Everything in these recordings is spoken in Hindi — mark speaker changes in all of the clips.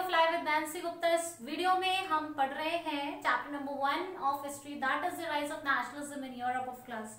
Speaker 1: Of life with Nancy Gupta. इस वीडियो में हम पढ़ रहे हैं chapter number 1 of history, that is the rise of nationalism in Europe of class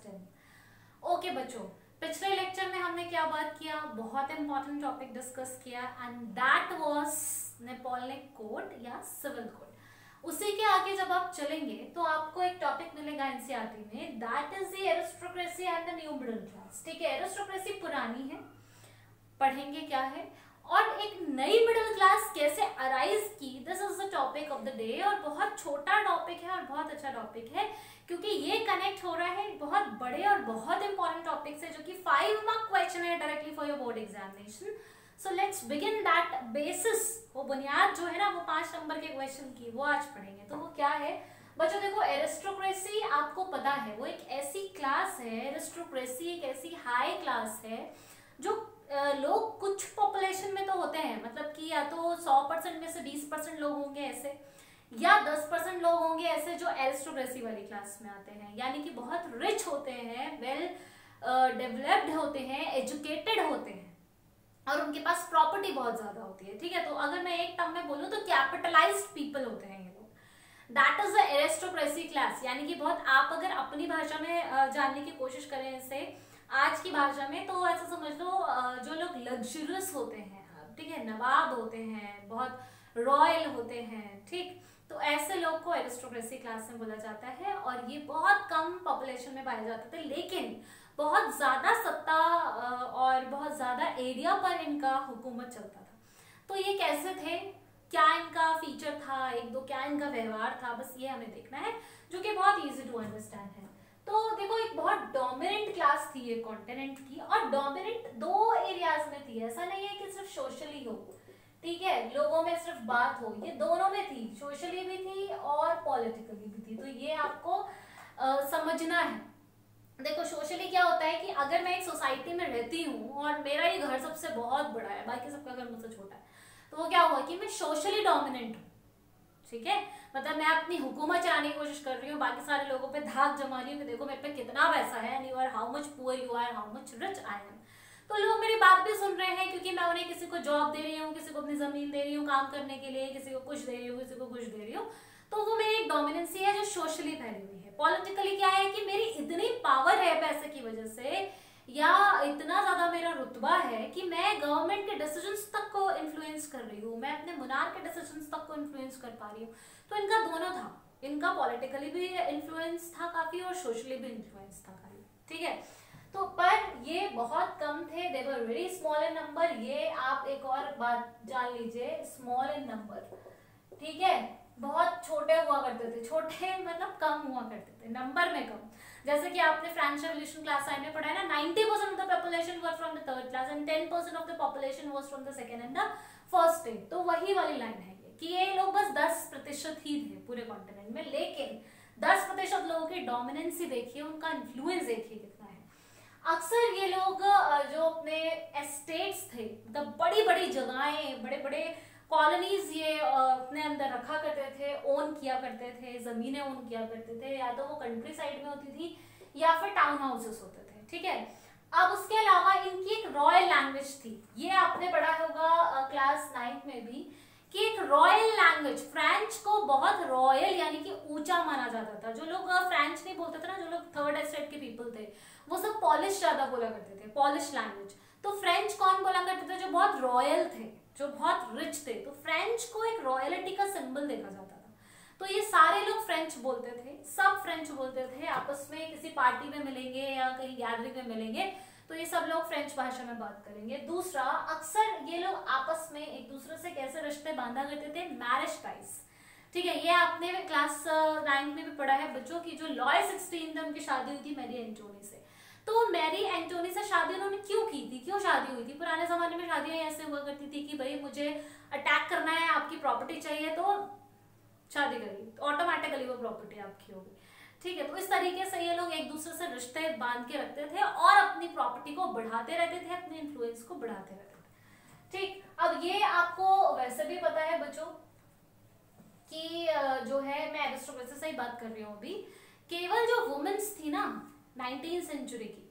Speaker 1: 10। Okay बच्चों, पिछले लेक्चर में हमने क्या बात किया, बहुत इंपॉर्टेंट टॉपिक डिस्कस किया and that was Napoleonic code या सिविल कोड। उसी के आगे जब आप चलेंगे तो आपको एक टॉपिक मिलेगा एनसीईआरटी में, that is the aristocracy and the new middle class. ठीक है, एरिस्टोक्रेसी पुरानी है, पढ़ेंगे क्या है, और एक नई मिडिल क्लास कैसे अराइज की, this is the topic of the day. और बहुत छोटा टॉपिक है और बहुत अच्छा टॉपिक है क्योंकि ये कनेक्ट हो रहा है बहुत बड़े और बहुत इंपॉर्टेंट टॉपिक से जो कि 5 मार्क क्वेश्चन है directly for your board examination. So let's begin that basis. वो बुनियाद जो है ना, वो 5 नंबर के क्वेश्चन की, वो आज पढ़ेंगे। तो वो क्या है बच्चों, देखो एरिस्टोक्रेसी आपको पता है वो एक ऐसी क्लास है, एरिस्टोक्रेसी एक ऐसी हाई क्लास है जो लोग कुछ पॉपुलेशन में तो होते हैं, मतलब कि या तो 100% में से 20% लोग होंगे ऐसे, या 10% लोग होंगे ऐसे जो एरिस्टोक्रेसी वाली क्लास में आते हैं, यानी कि बहुत रिच होते हैं, वेल डेवलप्ड होते हैं, एजुकेटेड होते हैं और उनके पास प्रॉपर्टी बहुत ज्यादा होती है। ठीक है, तो अगर मैं एक टर्म में बोलूं तो कैपिटलाइज्ड पीपल होते हैं ये लोग, that is the aristocracy class. यानी कि बहुत, आप अगर अपनी भाषा में जानने की कोशिश करें इसे आज की भाषा में, तो ऐसा समझ लो जो लोग लग्जरियस होते हैं, ठीक है, नवाब होते हैं, बहुत रॉयल होते हैं, ठीक, तो ऐसे लोग को एरिस्टोक्रेसी क्लास में बोला जाता है। और ये बहुत कम पॉपुलेशन में पाए जाते थे, लेकिन बहुत ज्यादा सत्ता और बहुत ज्यादा एरिया पर इनका हुकूमत चलता था। तो ये कैसे थे, क्या इनका फीचर था, एक दो क्या इनका व्यवहार था, बस ये हमें देखना है, जो कि बहुत इजी टू अंडरस्टैंड है। तो देखो, एक बहुत डोमिनेंट क्लास थी ये कॉन्टिनेंट की, और डोमिनेंट 2 एरियाज में थी। ऐसा नहीं है कि सिर्फ सोशली हो, ठीक है, लोगों में सिर्फ बात हो, ये दोनों में थी, सोशली भी थी और पॉलिटिकली भी थी। तो ये आपको समझना है। देखो सोशली क्या होता है कि अगर मैं एक सोसाइटी में रहती हूँ और मेरा ये घर सबसे बहुत बड़ा है, बाकी सबका घर मुझसे छोटा है, तो वो क्या हुआ कि मैं सोशली डोमिनेंट हूँ। ठीक है, मतलब मैं अपनी हुकूमत चलाने की कोशिश कर रही हूँ, बाकी सारे लोगों पे धाक जमा रही हूँ कि देखो मेरे पे कितना पैसा है, and you are how much poor you are, how much rich I am. तो लोग मेरी बात भी सुन रहे हैं क्योंकि मैं उन्हें किसी को जॉब दे रही हूँ, किसी को अपनी जमीन दे रही हूँ काम करने के लिए, किसी को कुछ दे रही हूँ, किसी को कुछ दे रही हूँ। तो वो मेरी एक डोमिनेंसी है जो सोशली फैली हुई है। पॉलिटिकली क्या है कि मेरी इतनी पावर है पैसे की वजह से, या इतना ज्यादा मेरा रुतबा है कि मैं गवर्नमेंट के डिसीजंस तक को इन्फ्लुएंस कर रही हूँ, मैं अपने मुनार के डिसीजंस तक को इन्फ्लुएंस कर पा रही हूँ। तो इनका दोनों था, इनका पॉलिटिकली भी इन्फ्लुएंस था काफी और सोशली भी इन्फ्लुएंस था काफी। ठीक है, तो पर ये बहुत कम थे, they were very small in number. ये आप एक और बात जान लीजिए, स्मॉल इन नंबर, ठीक है, बहुत छोटे हुआ करते थे, छोटे मतलब कम हुआ करते थे, नंबर में कम। जैसे कि आपने फ्रेंच रेवोल्यूशन क्लास 9 में पढ़ा है ना, 90% of the population were from the 3rd class and 10% of the population was from the 2nd and the 1st state. तो वही वाली लाइन है कि ये लोग बस 10% ही थे पूरे कॉन्टिनेंट में, लेकिन 10% लोगों की डोमिनेंसी देखिए, उनका इन्फ्लुएंस देखिए कितना है। अक्सर ये लोग जो अपने एस्टेट्स थे, मतलब बड़ी बड़ी जगहें, बड़े बड़े कॉलोनीज ये अपने अंदर रखा करते थे, ओन किया करते थे, जमीनें ओन किया करते थे, या तो वो कंट्री साइड में होती थी या फिर टाउन हाउसेस होते थे। ठीक है, अब उसके अलावा इनकी एक रॉयल लैंग्वेज थी, ये आपने पढ़ा होगा क्लास 9 में भी, कि एक रॉयल लैंग्वेज, फ्रेंच को बहुत रॉयल यानी कि ऊंचा माना जाता था। जो लोग फ्रेंच नहीं बोलते थे ना, जो लोग 3rd एस्टेट के पीपल थे, वो सब पॉलिश ज्यादा बोला करते थे, पॉलिश लैंग्वेज। तो फ्रेंच कौन बोला करते थे, जो बहुत रॉयल थे, जो बहुत रिच थे। तो फ्रेंच को एक रॉयलिटी का सिंबल देखा जाता था। तो ये सारे लोग फ्रेंच बोलते थे, सब फ्रेंच बोलते थे, आपस में किसी पार्टी में मिलेंगे या कहीं गैदरिंग में मिलेंगे तो ये सब लोग फ्रेंच भाषा में बात करेंगे। दूसरा, अक्सर ये लोग आपस में एक दूसरे से कैसे रिश्ते बांधा करते थे, मैरिज टाइज। ठीक है, ये आपने क्लास 9 में भी पढ़ा है बच्चों की, जो लॉय 16 थे उनकी शादी हुई थी मैरी एंटोनी से। तो मैरी एंटोनी से शादी उन्होंने क्यों की थी, क्यों शादी हुई थी? पुराने जमाने में शादियां ऐसे हुआ करती थी कि भाई मुझे अटैक करना है, आपकी प्रॉपर्टी चाहिए, तो शादी करी, ऑटोमेटिकली वो प्रॉपर्टी आपकी होगी। ठीक है, तो इस तरीके से ये लोग एक दूसरे से रिश्ते बांध के रखते थे और अपनी प्रॉपर्टी को बढ़ाते रहते थे, अपने इन्फ्लुएंस को बढ़ाते रहते थे। ठीक, अब ये आपको वैसे भी पता है बच्चों कि जो है, मैं एरिस्टोक्रेसी से ही बात कर रही हूँ अभी, केवल जो वुमेन्स थी ना 19th सेंचुरी की,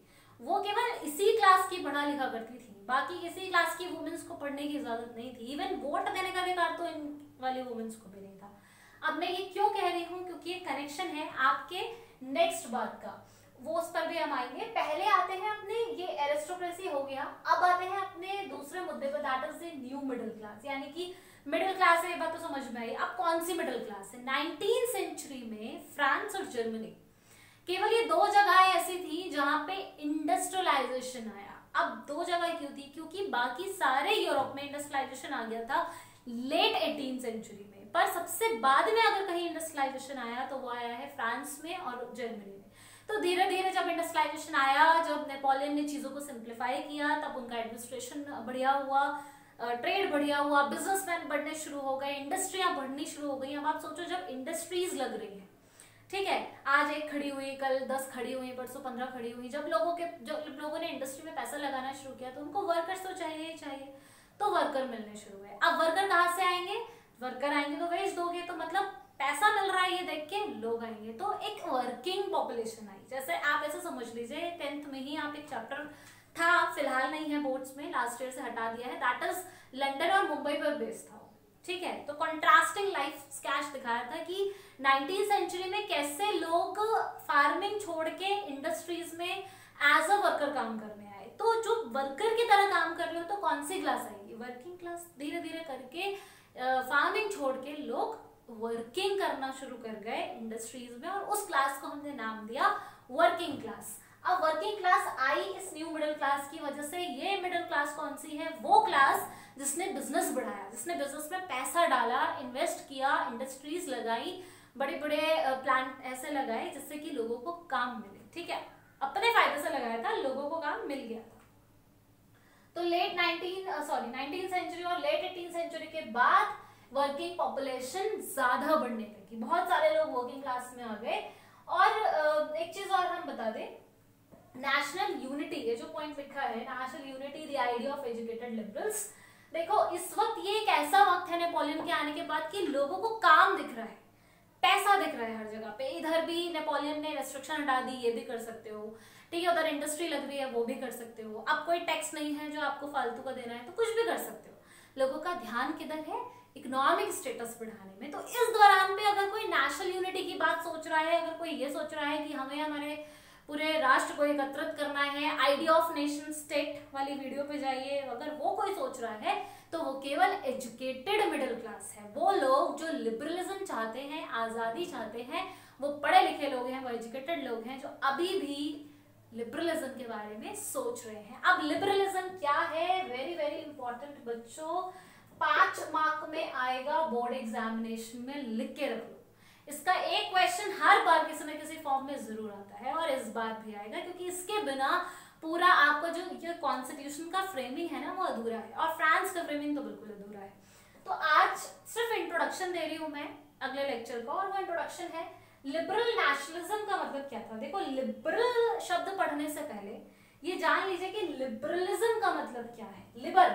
Speaker 1: वो केवल इसी क्लास की पढ़ा लिखा करती थी, बाकी किसी क्लास की वुमेन्स को पढ़ने की इजाजत नहीं थी। इवन वोट देने का अधिकार तो इन वाली वुमेन्स को भी नहीं था। अब मैं ये क्यों कह रही हूँ, क्योंकि ये कनेक्शन है आपके नेक्स्ट बात का, वो उस पर भी हम आएंगे। पहले आते हैं अपने, ये एरिस्टोक्रेसी हो गया, अब आते हैं अपने दूसरे मुद्दे पर, that is the new middle class. यानी कि मिडिल क्लास है, ये बात तो समझ में आई। अब कौन सी मिडिल क्लास है? 19वीं सेंचुरी में फ्रांस और जर्मनी, केवल ये दो जगह ऐसी थी जहां पे इंडस्ट्रियलाइजेशन आया। अब दो जगह क्यों थी? क्योंकि बाकी सारे यूरोप में इंडस्ट्रियलाइजेशन आ गया था लेट 18वीं सेंचुरी में, पर सबसे बाद में अगर कहीं इंडस्ट्रियलाइजेशन आया तो वो आया है फ्रांस में और जर्मनी में। तो धीरे धीरे जब इंडस्ट्रियलाइजेशन आया, जब नेपोलियन ने चीजों को सिंप्लीफाई किया, तब उनका एडमिनिस्ट्रेशन बढ़िया हुआ, ट्रेड बढ़िया हुआ, बिजनेसमैन बढ़ने शुरू हो गए, इंडस्ट्रियां बढ़नी शुरू हो गई। अब आप सोचो, जब इंडस्ट्रीज लग रही है, ठीक है, आज एक खड़ी हुई, कल 10 खड़ी हुई, परसों 15 खड़ी हुई, जब लोगों ने इंडस्ट्री में पैसा लगाना शुरू किया तो उनको वर्कर्स तो चाहिए ही चाहिए, तो वर्कर मिलने शुरू हुए। अब वर्कर कहाँ से आएंगे? वर्कर आएंगे तो वेज दोगे, तो मतलब पैसा मिल रहा है ये देख के लोग आएंगे, तो एक वर्किंग पॉपुलेशन आई। जैसे आप ऐसे समझ लीजिए, 10th में ही आप एक चैप्टर था, फिलहाल नहीं है बोर्ड्स में, लास्ट ईयर से हटा दिया है, दैट इज लंदन और मुंबई पर बेस्ड था, ठीक है। तो कॉन्ट्रास्टिंग लाइफ स्केच दिखाया था कि 19वीं सेंचुरी में कैसे लोग फार्मिंग छोड़ के इंडस्ट्रीज में एज अ वर्कर काम करने आए। तो जो वर्कर की तरह काम कर रहे हो तो कौन सी क्लास आएगी? Working class. धीरे धीरे करके फार्मिंग छोड़ के लोग वर्किंग करना शुरू कर गए इंडस्ट्रीज में, और उस क्लास को हमने नाम दिया वर्किंग क्लास। अब वर्किंग क्लास आई इस न्यू मिडिल क्लास की वजह से। ये मिडिल क्लास कौन सी है? वो क्लास जिसने बिजनेस बढ़ाया, जिसने बिजनेस में पैसा डाला, इन्वेस्ट किया, इंडस्ट्रीज लगाई, बड़े बड़े प्लांट ऐसे लगाए जिससे कि लोगों को काम मिले, ठीक है, अपने फायदे से लगाया था, लोगों को काम मिल गया था। तो 19वीं सेंचुरी और लेट 18वीं सेंचुरी के बाद वर्किंग पॉपुलेशन ज्यादा बढ़ने लगी, बहुत सारे लोग वर्किंग क्लास में आ गए। और एक चीज और हम बता दें, नेशनल यूनिटी, ये जो पॉइंट लिखा है, national unity the idea of educated liberals. देखो, इस वक्त ये एक ऐसा वक्त है नेपोलियन के आने के बाद कि लोगों को काम दिख रहा है, पैसा दिख रहा है हर जगह पे। इधर भी नेपोलियन ने रेस्ट्रिक्शन हटा दी, ये भी कर सकते हो, ठीक है, उधर इंडस्ट्री लग रही है, वो भी कर सकते हो। अब कोई टैक्स नहीं है जो आपको फालतू का देना है, तो कुछ भी कर सकते हो। लोगों का ध्यान किधर है? इकोनॉमिक स्टेटस बढ़ाने में। तो इस दौरान पे अगर कोई नेशनल यूनिटी की बात सोच रहा है, अगर कोई ये सोच रहा है कि हमें हमारे पूरे राष्ट्र को एकत्रित करना है, आइडिया ऑफ नेशन स्टेट वाली वीडियो पे जाइए, अगर वो कोई सोच रहा है तो वो केवल एजुकेटेड मिडिल क्लास है। वो लोग जो लिबरलिज्म चाहते हैं, आजादी चाहते हैं, वो पढ़े लिखे लोग हैं, वो एजुकेटेड लोग हैं जो अभी भी लिबरलिज्म के बारे में सोच रहे हैं। अब लिबरलिज्म क्या है? वेरी वेरी इंपॉर्टेंट बच्चों, 5 मार्क में आएगा बोर्ड एग्जामिनेशन में, लिख के रखो। इसका एक क्वेश्चन हर बार किसी न किसी फॉर्म में जरूर आता है, और इस बार भी आएगा, क्योंकि इसके बिना पूरा आपका जो ये कॉन्स्टिट्यूशन का फ्रेमिंग है ना, वो अधूरा है, और फ्रांस का फ्रेमिंग तो बिल्कुल अधूरा है। तो आज सिर्फ इंट्रोडक्शन दे रही हूं मैं अगले लेक्चर को, और वो इंट्रोडक्शन है लिबरल नेशनलिज्म का मतलब क्या था। देखो, लिबरल शब्द पढ़ने से पहले ये जान लीजिए कि लिबरलिज्म का मतलब क्या है। लिबर,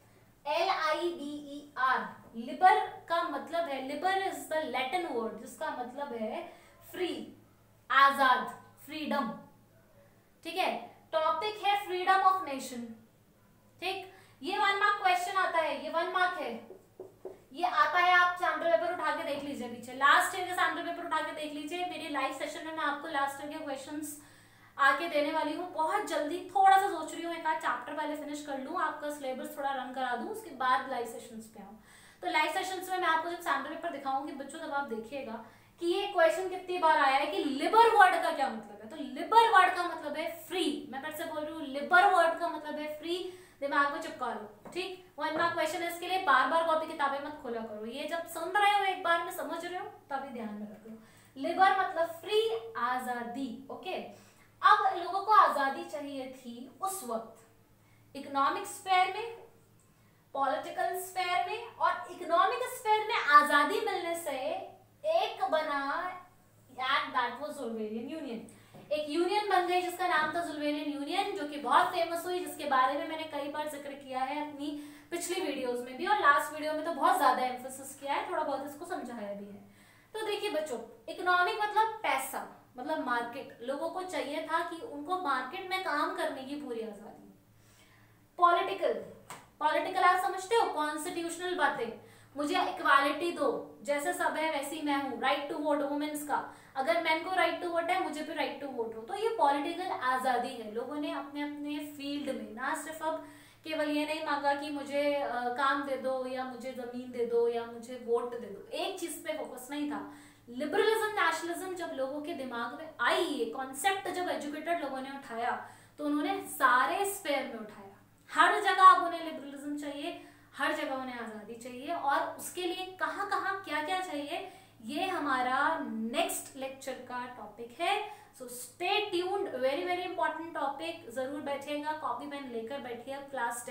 Speaker 1: LIBER, लिबर का मतलब है, liber is the Latin word जिसका मतलब है फ्री, आजाद, फ्रीडम, ठीक है। टॉपिक है फ्रीडम ऑफ नेशन, ठीक। ये 1 मार्क क्वेश्चन आता है, ये 1 मार्क है, ये आता है, आप सैंपल पेपर उठा के देख लीजिए, पीछे लास्ट ईयर के सैंपल पेपर उठा के देख लीजिए। मेरे लाइव सेशन में मैं आपको लास्ट ईयर के क्वेश्चंस आके देने वाली हूँ बहुत जल्दी। थोड़ा सा सोच रही हूँ एक आध चैप्टर पहले फिनिश कर लूँ, आपका सिलेबस थोड़ा रन करा दूँ, उसके बाद लाइव सेशंस पे आऊँ। तो लाइव सेशंस में मैं आपको जब सैंपल पेपर दिखाऊंगी बच्चों, तब आप देखिएगा कि ये क्वेश्चन कितनी बार आया है कि लिबर वर्ड का क्या मतलब है। तो लिबर वर्ड का मतलब है फ्री, मैं फिर से बोल रही हूँ, लिबर वर्ड का मतलब है फ्री। दिमाग में चिपका लो, ठीक। 1 मार्क क्वेश्चन है, इसके लिए बार बार कॉपी किताबें मत खोला करो, ये जब सुन रहे हो एक बार में समझ रहे हो तभी ध्यान में रखो। लिबर मतलब फ्री, आजादी, ओके। अब लोगों को आजादी चाहिए थी उस वक्त इकोनॉमिक स्फेयर में, पॉलिटिकल स्फेयर में, और इकोनॉमिक स्फेयर में आजादी मिलने से एक बना एक्ट, दैट वाज जुल्वेरियन यूनियन। एक यूनियन बन गई जिसका नाम था जुल्वेरियन यूनियन, जो कि बहुत फेमस हुई, जिसके बारे में मैंने कई बार जिक्र किया है अपनी पिछली वीडियोस में भी, और लास्ट वीडियो में तो बहुत ज्यादा एम्फेसिस किया है, थोड़ा बहुत इसको समझाया भी है। तो देखिए बच्चों, इकोनॉमिक मतलब पैसा, मतलब मार्केट, लोगों को चाहिए था कि उनको मार्केट में काम करने की पूरी आजादी। पॉलिटिकल, पॉलिटिकल आप समझते हो, कॉन्स्टिट्यूशनल बातें, मुझे इक्वालिटी दो, जैसे सब है वैसी मैं हूँ, राइट टू वोट वुमेन्स का, अगर मैन को राइट टू वोट है मुझे भी राइट टू वोट हो। तो ये पॉलिटिकल आजादी है, लोगों ने अपने अपने फील्ड में ना सिर्फ अब केवल ये नहीं मांगा कि मुझे काम दे दो या मुझे जमीन दे दो या मुझे वोट दे दो, एक चीज पे फोकस नहीं था। लिबरलिज्म नेशनलिज्म जब लोगों के दिमाग में आई, ये कॉन्सेप्ट जब एजुकेटेड लोगों ने उठाया तो उन्होंने सारे स्फेयर में उठाया। हर जगह अब उन्हें लिबरलिज्म चाहिए, हर जगह उन्हें आजादी चाहिए, और उसके लिए कहाँ कहाँ क्या क्या चाहिए ये हमारा नेक्स्ट लेक्चर का टॉपिक है। So stay tuned, very very important topic, जरूर बैठिएगा, कॉपी पेन लेकर बैठिए क्लास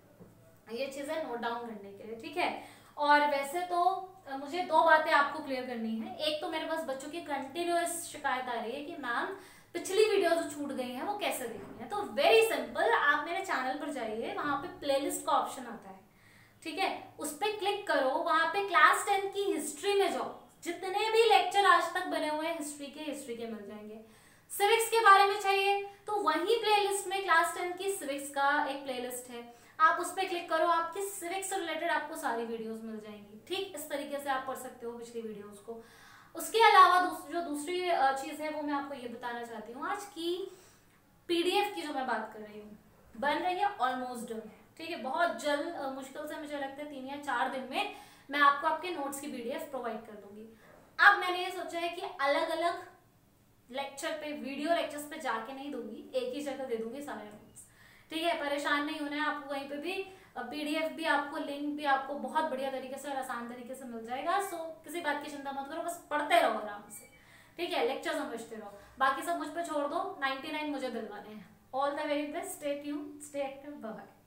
Speaker 1: 10th ये चीजें नोट डाउन करने के लिए, ठीक है। और वैसे तो मुझे दो बातें आपको क्लियर करनी है। एक तो मेरे पास बच्चों की कंटिन्यूअस शिकायत आ रही है कि मैम पिछली वीडियो जो छूट गई है वो कैसे देखनी है। तो वेरी सिंपल, आप मेरे चैनल पर जाइए, वहां पे प्लेलिस्ट का ऑप्शन आता है, ठीक है, उस पर क्लिक करो, वहां पे क्लास 10 की हिस्ट्री में जाओ, जितने भी लेक्चर आज तक बने हुए हैं हिस्ट्री के मिल जाएंगे। सिविक्स के बारे में चाहिए तो वही प्लेलिस्ट में क्लास 10 की सिविक्स का एक प्लेलिस्ट है, आप उस पर क्लिक करो, आपकी सिविक्स से रिलेटेड आपको सारी वीडियोस मिल जाएंगी। ठीक इस तरीके से आप पढ़ सकते हो पिछली वीडियोस को। उसके अलावा जो दूसरी चीज है वो मैं आपको ये बताना चाहती हूँ, आज की पीडीएफ की जो मैं बात कर रही हूँ बन रही है, ऑलमोस्ट डन है, ठीक है। बहुत जल्द, मुश्किल से मुझे लगता है 3 या 4 दिन में मैं आपको आपके नोट्स की पीडीएफ प्रोवाइड कर दूंगी। अब मैंने ये सोचा है कि अलग अलग लेक्चर पे, वीडियो लेक्चर्स पे जाके नहीं दूंगी, एक ही जगह दे दूंगी सारे नोट्स, ठीक है। परेशान नहीं होना है आपको, वहीं पे भी पीडीएफ भी आपको, लिंक भी आपको बहुत बढ़िया तरीके से और आसान तरीके से मिल जाएगा। सो किसी बात की चिंता मत करो, बस पढ़ते रहो आराम से, ठीक है, लेक्चर समझते रहो, बाकी सब मुझ पर छोड़ दो, 99 मुझे दिलवाने हैं। All the very best, stay tuned, stay active, bye bye.